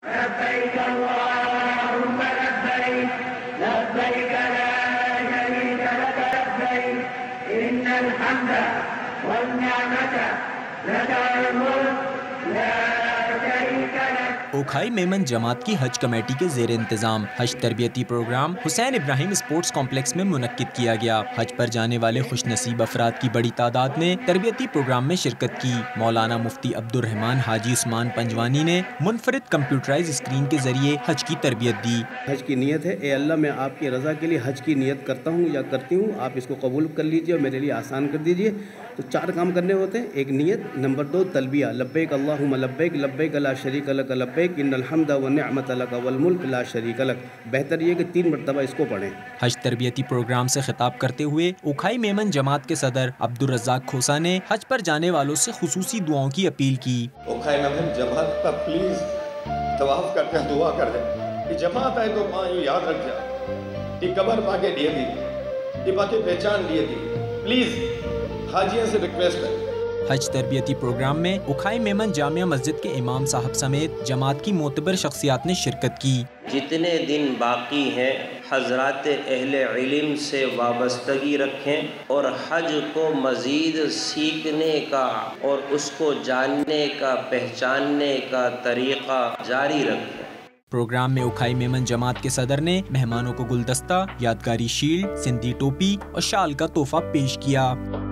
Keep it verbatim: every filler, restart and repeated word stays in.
لبیک اللہم لبیک لبیک لا شریک لک لبیک ان الحمد والنعمت لک والملک لا شریک لک۔ اوکھائی میمن جماعت کی حج کمیٹی کے زیر انتظام حج تربیتی program Hussain Ibrahim sports complex میں منعقد کیا گیا۔ حج پر جانے والے خوش نصیب افراد کی بڑی تعداد نے تربیتی پروگرام میں شرکت کی۔ مولانا مفتی عبد الرحمن حاجی عثمان پنجوانی نے منفرد کمپیوٹرائز اسکرین کے ذریعے حج کی تربیت دی۔ حج کی نیت ہے، اے اللہ میں آپ کی رضا کے لیے حج کی نیت کرتا ہوں یا کرتی ہوں، آپ اس کو قبول کر لیجئے اور میرے لیے آسان کر دیجئے۔ تو چار کام کرنے ہوتے ہیں، ایک نیت، نمبر دو تلبیہ، لبیک اللہم لبیک لبیک لا شریک لک لبیک ان الحمد والنعمت لک والملک لا شریک لک۔ بہتر یہ کہ تین مرتبہ اس کو پڑھیں۔ حج تربیتی پروگرام سے خطاب کرتے ہوئے اوکھائی میمن جماعت کے صدر عبد الرزاق کھوسا نے حج پر جانے والوں سے خصوصی دعاؤں کی اپیل کی۔ اوکھائی میمن جماعت کا پلیز طواف کرتے ہیں، دعا کر دیں کہ جماعت ہے تو ماں یہ یاد رکھ جا کہ قبر پا کے دیے دی، یہ باقی پہچان لیے دی، پلیز حاجیوں سے ریکویسٹ ہے۔ حج تربیتی پروگرام میں اوکھائی میمن جامعہ مسجد کے امام صاحب سمیت جماعت کی معتبر شخصیات نے شرکت کی۔ جتنے دن باقی ہیں حضرات اہل علم سے وابستگی رکھیں اور حج کو مزید سیکھنے کا اور اس کو جاننے کا پہچاننے کا طریقہ جاری رکھیں۔ پروگرام میں اوکھائی میمن جماعت کے صدر نے مہمانوں کو گلدستہ، یادگاری شیلڈ، سندھی ٹوپی اور شال کا تحفہ پیش کیا۔